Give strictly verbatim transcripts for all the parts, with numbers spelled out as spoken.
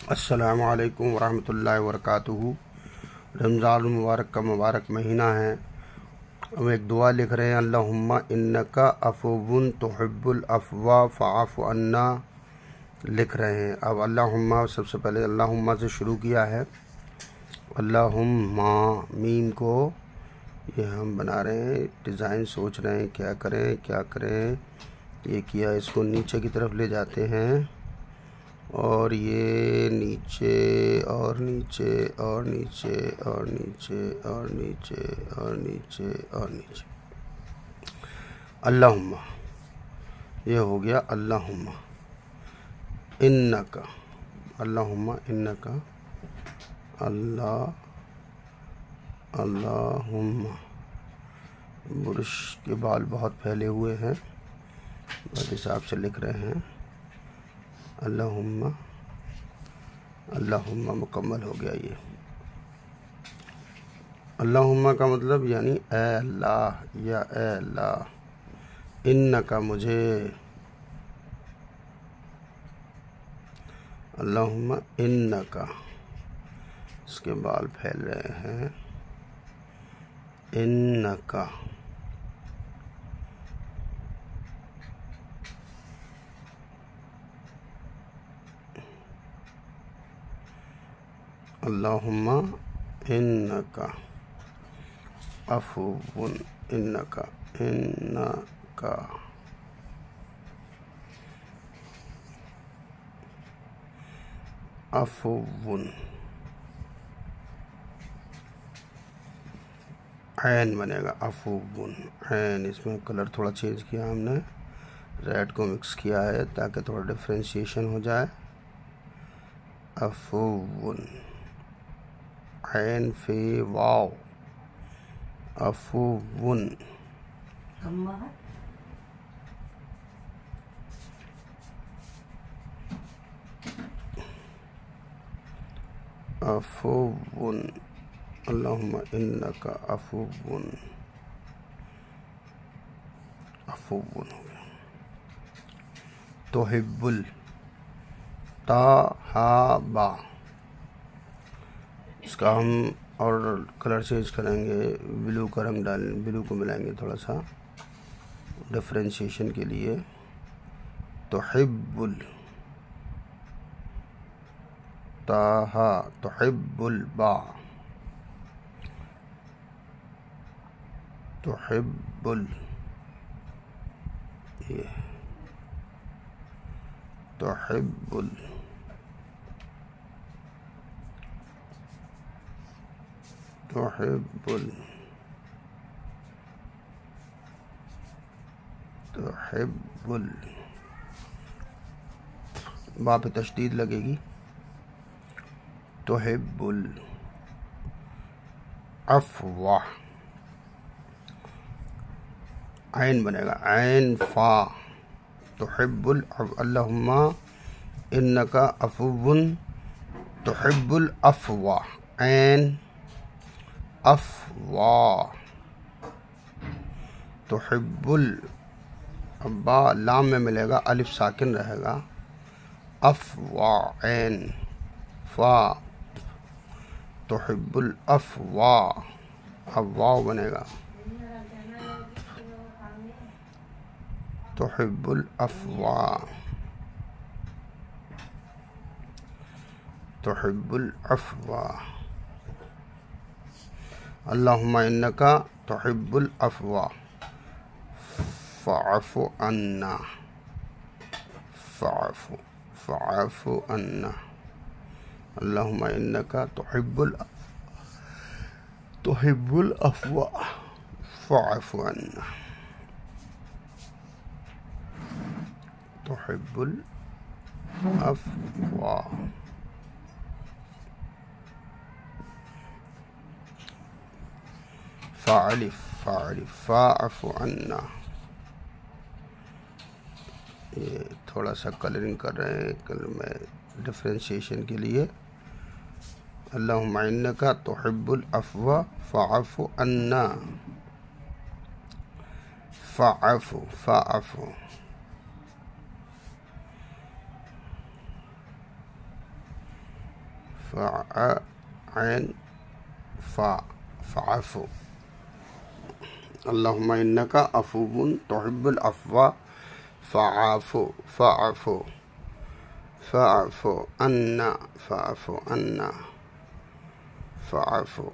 السلام علیکم ورحمۃ اللہ وبرکاتہ۔ رمضان المبارک کا مبارک مہینہ ہے۔ ہم ایک دعا لکھ رہے ہیں، اللہم انکا عفو تحب العفو فاعف عنا لکھ رہے ہیں۔ اب اللہم سب سے پہلے اللہم سے شروع کیا ہے۔ اللہم میم کو یہ ہم بنا رہے ہیں، ڈیزائن سوچ رہے ہیں کیا کریں کیا کریں یہ کیا، اس کو نیچے کی طرف لے جاتے ہیں اور یہ نیچے اور نیچے اور نیچے اور نیچے اور نیچے اور نیچے اور نیچے۔ اللہم یہ ہو گیا اللہم انکا، اللہم انکا، اللہ اللہم۔ برش کے بال بہت پھیلے ہوئے ہیں، بس حساب سے لکھ رہے ہیں۔ اللہم اللہم مکمل ہو گیا۔ یہ اللہم کا مطلب یعنی اے اللہ یا اے اللہ، انکا مجھے، اللہم انکا، اس کے بال پھیل رہے ہیں، انکا اللہم انکا عفو انکا انکا عفو۔ عین بنے گا عفو، عین، اس میں کلر تھوڑا چینج کیا ہم نے، ریڈ کو مکس کیا ہے تاکہ تھوڑا ڈفرینشیشن ہو جائے۔ عفو، عین فی واو، عفو، عفو، اللہم انکا عفو، عفو ہو گیا۔ تحب ال تا ہا با، اس کا ہم اور کلر چینج کریں گے، بلو کا رنگ ڈالیں، بلو کو ملائیں گے تھوڑا سا ڈفرینشیشن کے لیے۔ تحب ال تاہا، تحب البا، تحب ال یہ تحب ال تحب ال تحب ال با پہ تشدید لگے گی۔ تحب العفو، عین بنے گا عین فا، تحب العفو، اللہم انکا عفو تحب العفو، عین افوا، تحب ال، با لام میں ملے گا، الف ساکن رہے گا، افوا، عین فا، تحب العفو، اب واو بنے گا، تحب العفو، تحب العفو، اللہم انکا تحب العفو فاعف عنا، فاعف فاعف عنا، اللہم انکا تحب العفو تحب العفو فاعف عنا، تحب العفو۔ فاعلف فاعلف فاعف عنا، یہ تھوڑا سا کلرنگ کر رہے ہیں کلر میں ڈفرینشیشن کے لیے۔ اللہم انکا تحب العفو فاعف عنا، فاعف فاعف فع عین فا فعفو اللہم انکا عفو تحب العفو فعفو فعفو فعفو عنا فعفو عنا فعفو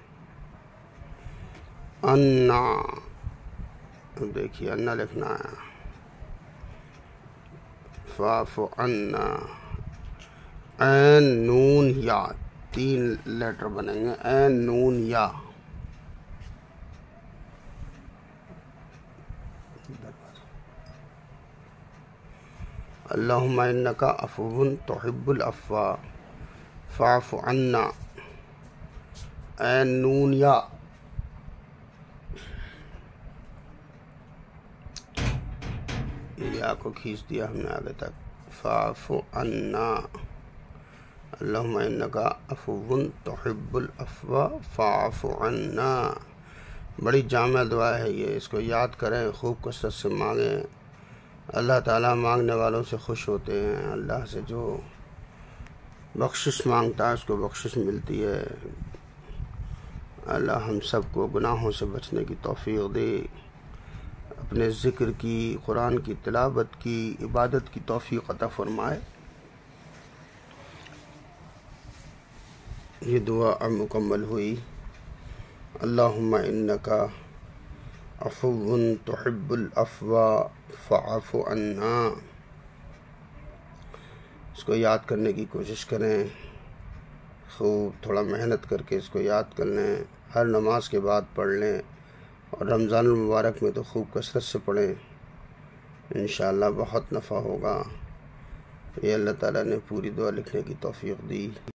عنا دیکھیے عنا لکھنا ہے فعفو عنا عین نون یا تین لیٹر بنیں گے عین نون یا اللہم انکا عفو تحب العفو فاعف عنا عین نون یا یا کو کھینچ دیا ہم نے آگے تک فاعف عنا اللہم انکا عفو تحب العفو فاعف عنا. بڑی جامع دعا ہے یہ، اس کو یاد کریں، خوب کثرت سے مانگیں. اللہ تعالیٰ مانگنے والوں سے خوش ہوتے ہیں. اللہ سے جو بخشش مانگتا ہے اس کو بخشش ملتی ہے. اللہ ہم سب کو گناہوں سے بچنے کی توفیق دے، اپنے ذکر کی، قرآن کی تلاوت کی، عبادت کی توفیق عطا فرمائے. یہ دعا اب مکمل ہوئی. اللہم انکا عفو تحب العفو فاعف عنا. اس کو یاد کرنے کی کوشش کریں، خوب تھوڑا محنت کر کے اس کو یاد کر لیں. ہر نماز کے بعد پڑھ لیں، اور رمضان المبارک میں تو خوب کثرت سے پڑھیں. انشاءاللہ بہت نفع ہوگا. یہ اللہ تعالیٰ نے پوری دعا لکھنے کی توفیق دی.